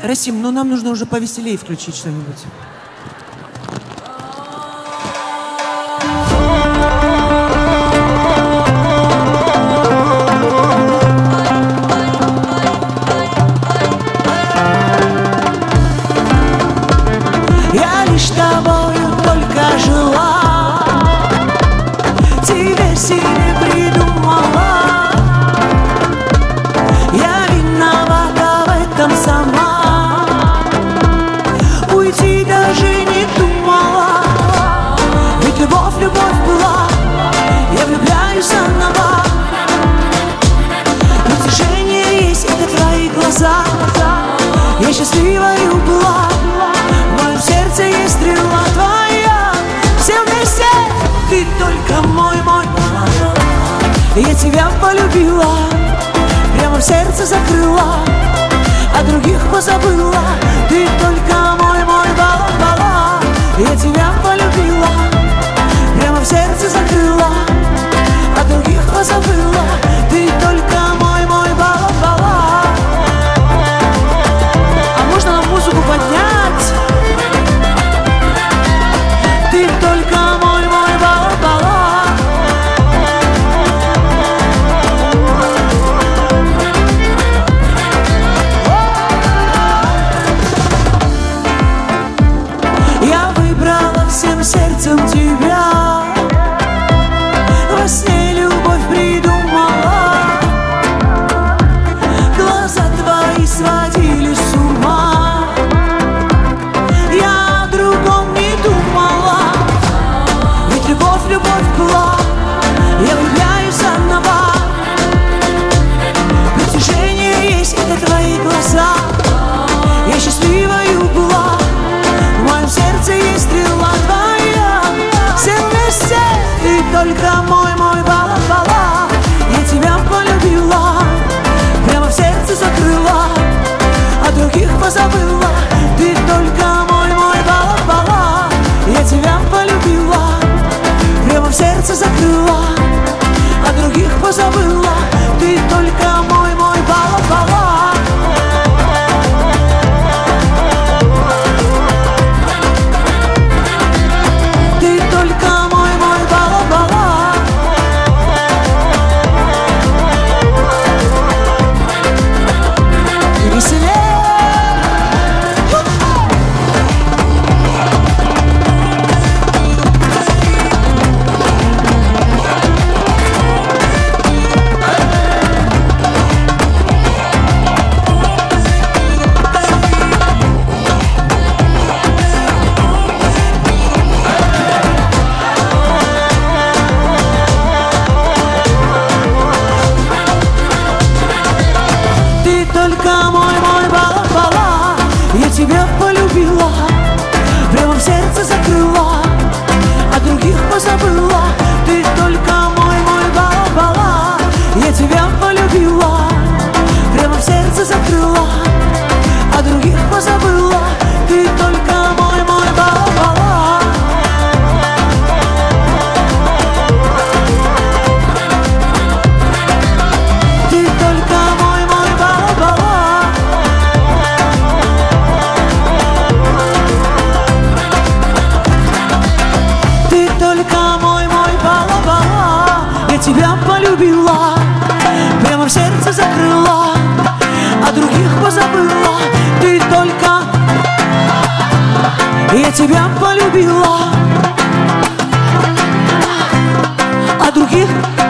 Расим, ну нам нужно уже повеселее включить что-нибудь. Я лишь тобою только жила, тебе себе придумала. Я виновата в этом сама, уйти даже не думала. Ведь любовь, любовь была, я влюбляюсь заново. Притяжение есть, это твои глаза. Я счастливою была, в моем сердце есть стрела твоя. Все вместе, ты только мой, мой. Я тебя полюбила, прямо в сердце закрыла, а других позабыла. Ты только мой, мой, бала-бала. Я тебя полюбила, прямо в сердце закрыла, а других позабыла. Ты только мой, мой, бала-бала. А можно нам музыку поднять? Ты только мой, мой, бала-бала. Я выбрала всем сердцем тебя, во сне любовь придумала. Глаза твои сводили с ума, я о другом не думала. Ведь любовь, любовь была, я влюбляюсь заново. Притяжение есть, это твои глаза. Я счастливою была, в моем сердце есть стрела твоя. Все вместе, ты только мой, мой, бала-бала. Я тебя полюбила, прямо в сердце закрыла, а других позабыла. Ты только мой, мой, бала-бала. Я тебя полюбила, прямо в сердце закрыла, а других позабыла. Ты только мой, мой, бала-бала. Ты только мой, мой, бала-бала. И веселее. Ты только мой, мой, бала-бала. Я тебя полюбила, прямо в сердце закрыла, а других позабыла. Ты только мой, мой, бала-бала. Я тебя полюбила, прямо в сердце закрыла, а других позабыла. Ты только мой, мой, бала-бала. Ты только мой, мой, бала-бала. Ты только мой, мой, бала-бала. Я тебя полюбила, прямо в сердце закрыла, а других позабыла. Ты только... Я тебя полюбила, а других